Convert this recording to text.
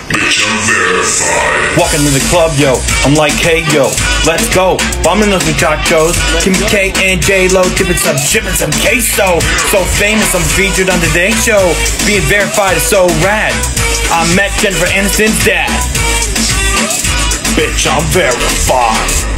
Bitch, I'm verified. Walking in the club, yo, I'm like, hey, yo, let's go. Bumming those muchachos. Kim K and J-Lo, dipping some queso. So famous, I'm featured on today's show. Being verified is so rad. I met Jennifer Aniston's dad. Bitch, I'm verified.